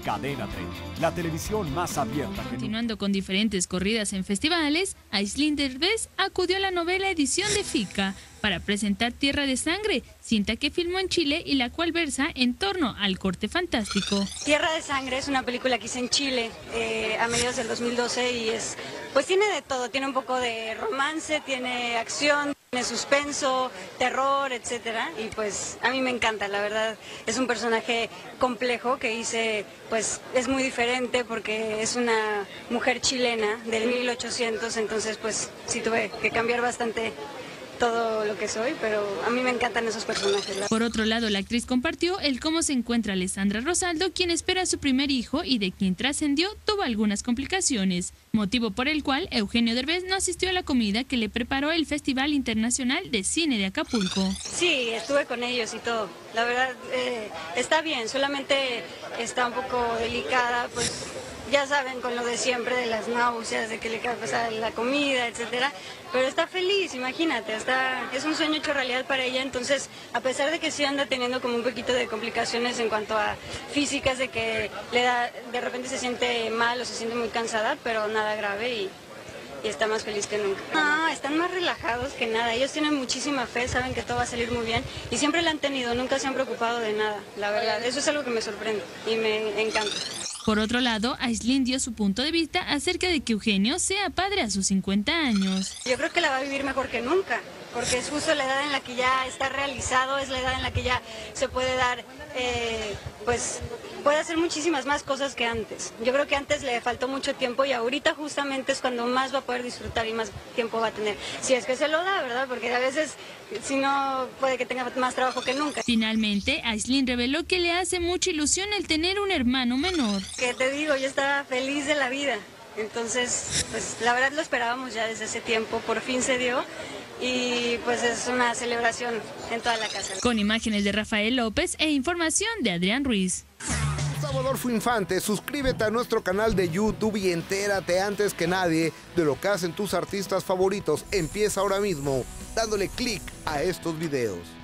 Cadena 30, la televisión más abierta que nunca. Continuando con diferentes corridas en festivales, Aislinn Derbez acudió a la novela edición de FICA para presentar Tierra de Sangre, cinta que filmó en Chile y la cual versa en torno al corte fantástico. Tierra de Sangre es una película que hice en Chile a mediados del 2012 y pues tiene de todo, tiene un poco de romance, tiene acción, tiene suspenso, terror, etcétera, y pues a mí me encanta, la verdad. Es un personaje complejo que hice, pues es muy diferente porque es una mujer chilena del 1800, entonces pues sí tuve que cambiar bastante todo lo que soy, pero a mí me encantan esos personajes. Por otro lado, la actriz compartió el cómo se encuentra Alessandra Rosaldo, quien espera a su primer hijo y de quien trascendió tuvo algunas complicaciones, motivo por el cual Eugenio Derbez no asistió a la comida que le preparó el Festival Internacional de Cine de Acapulco. Sí, estuve con ellos y todo. La verdad, está bien, solamente está un poco delicada, pues ya saben, con lo de siempre, de las náuseas, de que le cae pesada la comida, etcétera, pero está feliz, imagínate, es un sueño hecho realidad para ella, entonces, a pesar de que sí anda teniendo como un poquito de complicaciones en cuanto a físicas, de que de repente se siente mal o se siente muy cansada, pero nada grave y está más feliz que nunca. No, están más relajados que nada, ellos tienen muchísima fe, saben que todo va a salir muy bien y siempre la han tenido, nunca se han preocupado de nada, la verdad, eso es algo que me sorprende y me encanta. Por otro lado, Aislinn dio su punto de vista acerca de que Eugenio sea padre a sus 50 años. Yo creo que la va a vivir mejor que nunca, porque es justo la edad en la que ya está realizado, es la edad en la que ya se puede dar, pues puede hacer muchísimas más cosas que antes. Yo creo que antes le faltó mucho tiempo y ahorita justamente es cuando más va a poder disfrutar y más tiempo va a tener. Si es que se lo da, ¿verdad? Porque a veces, si no, puede que tenga más trabajo que nunca. Finalmente, Aislinn reveló que le hace mucha ilusión el tener un hermano menor. Que te digo, yo estaba feliz de la vida. Entonces, pues la verdad lo esperábamos ya desde ese tiempo, por fin se dio. Y pues es una celebración en toda la casa. Con imágenes de Rafael López e información de Adrián Ruiz. Adolfo Infante, suscríbete a nuestro canal de YouTube y entérate antes que nadie de lo que hacen tus artistas favoritos. Empieza ahora mismo dándole clic a estos videos.